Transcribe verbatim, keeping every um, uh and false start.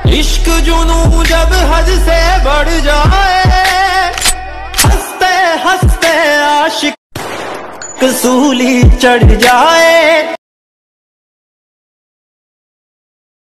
इश्क जुनू जब हद से बढ़ जाए, हंसते हंसते आशिक सूली चढ़ जाए।